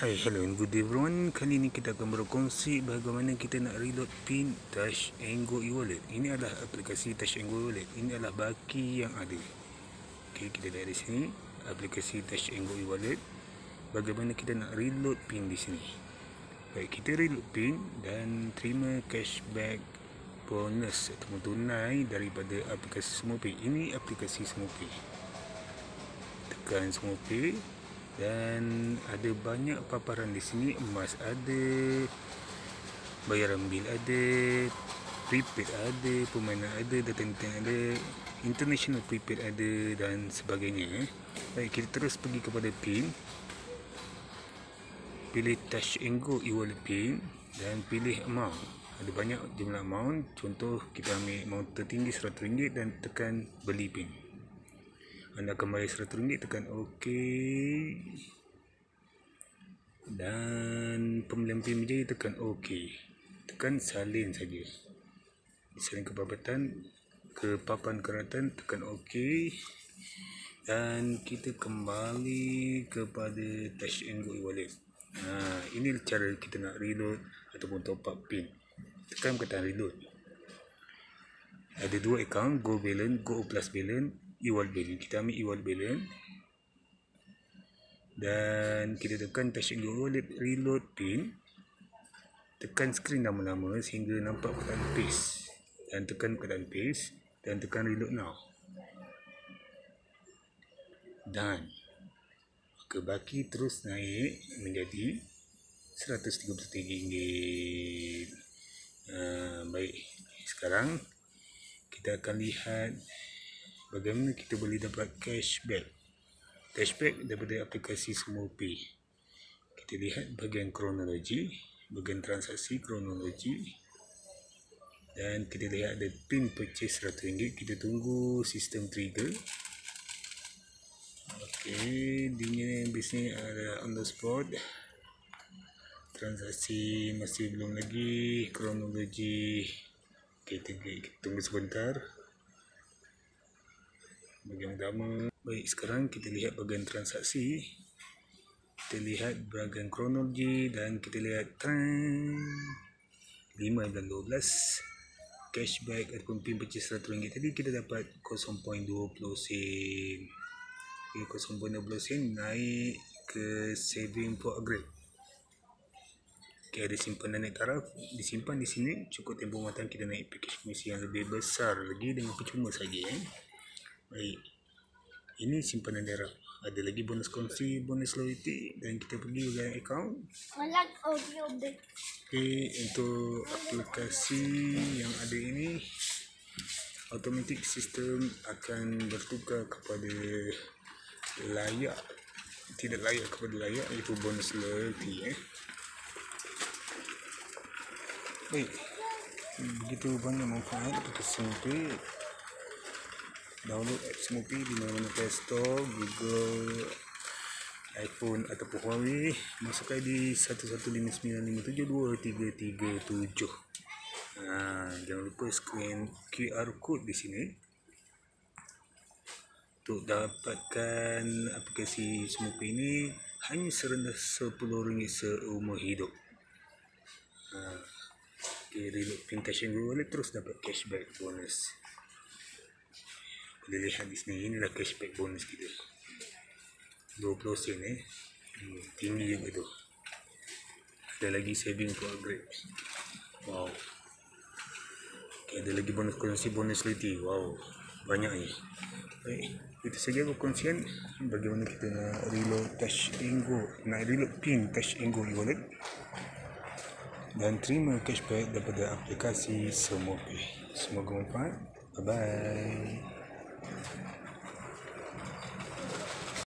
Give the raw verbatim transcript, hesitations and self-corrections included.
Hai, hello and good day everyone. Kali ini kita akan berkongsi bagaimana kita nak reload PIN TnGo ewallet. Ini adalah aplikasi TnGo ewallet. Ini adalah baki yang ada. Okey, kita lihat di sini aplikasi TnGo ewallet. Bagaimana kita nak reload PIN di sini. Baik, kita reload PIN dan terima cashback bonus atau tunai daripada aplikasi SemuaPay. Ini aplikasi SemuaPay. Tekan SemuaPay. Dan ada banyak paparan di sini. Emas ada, bayaran bil ada, prepaid ada, permainan ada, data internet ada, international prepaid ada dan sebagainya. Baik, kita terus pergi kepada PIN. Pilih TnGo ewallet PIN dan pilih amount. Ada banyak jumlah amount. Contoh kita ambil amount tertinggi seratus ringgit dan tekan beli PIN. Anda akan bayar seratus ringgit, tekan OK. Dan pembelian PIN berjaya, tekan OK. Tekan salin saja. Salin ke babatan, ke papan keratan, tekan OK. Dan kita kembali kepada TnGo ewallet. Nah, ini cara kita nak reload ataupun top up PIN. Tekan perkataan reload. Ada dua akaun, Go Balance, Go Plus Balance, ewallet balance. Kita ambil ewallet balance dan kita tekan TnGo ewallet reload PIN. Tekan skrin lama-lama sehingga nampak perkataan paste dan tekan perkataan paste dan tekan reload now. Dan maka baki terus naik menjadi seratus tiga puluh tiga ringgit. Uh, baik, sekarang kita akan lihat bagaimana kita boleh dapat cashback. Cashback daripada aplikasi SemuaPay. Kita lihat bahagian kronologi, bahagian transaksi kronologi. Dan kita lihat ada PIN purchase seratus ringgit. Kita tunggu sistem trigger. Okey, dia biasanya ada on the spot. Transaksi masih belum lagi. Kronologi. Kita, kita tunggu sebentar. Bahagian utama. Baik, sekarang kita lihat bahagian transaksi. Kita lihat bahagian kronologi dan kita lihat trend lima dan dua belas cashback ataupun PIN purchase seratus ringgit tadi kita dapat kosong perpuluhan dua puluh sen. Okay, kosong perpuluhan dua puluh sen naik ke saving for upgrade. Okay, ada simpanan naik taraf disimpan di sini. Cukup tempoh matang kita naik package komisi yang lebih besar lagi dengan percuma saja. Eh. Baik, ini simpanan darah. Ada lagi bonus kongsi, bonus loyalti dan kita pergi ke akaun. Okay, untuk aplikasi yang ada ini, automatic sistem akan bertukar kepada layak, tidak layak kepada layak, iaitu bonus loyalti. Eh. Baik, begitu banyak manfaat untuk SemuaPay. Download app SemuaPay di mana-mana Play Store, Google, iPhone ataupun Huawei. Masuk I D satu satu lima sembilan lima tujuh dua tiga tiga tujuh. Nah, jangan lupa scan Q R code di sini untuk dapatkan aplikasi SemuaPay ini hanya serendah sepuluh ringgit seumur hidup. Nah, okay, reload PIN TnGo ewallet terus dapat cashback bonus. Boleh lihat di sini, inilah cashback bonus kita. dua puluh sen eh. Hmm, tinggi juga tu. Ada lagi saving for upgrade. Wow. Okay, ada lagi bonus kongsi, bonus loyalti. Wow. Banyak ni. Baik, itu saja perkongsian bagaimana kita nak reload TnGo, nak reload PIN TnGo ewallet dan terima cashback daripada aplikasi SemuaPay. Semoga bermanfaat. Bye bye.